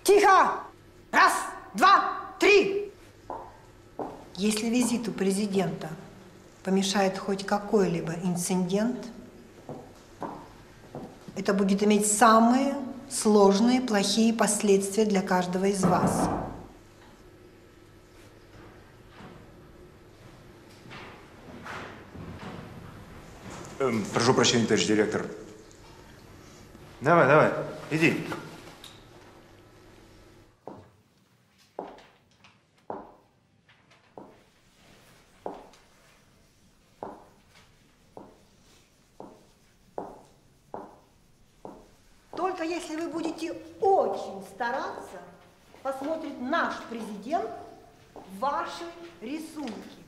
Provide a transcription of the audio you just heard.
Тихо! Раз, два, три! Если визиту президента помешает хоть какой-либо инцидент, это будет иметь самые сложные, плохие последствия для каждого из вас. Прошу прощения, товарищ директор. Давай, иди. Только если вы будете очень стараться, посмотрит наш президент ваши рисунки.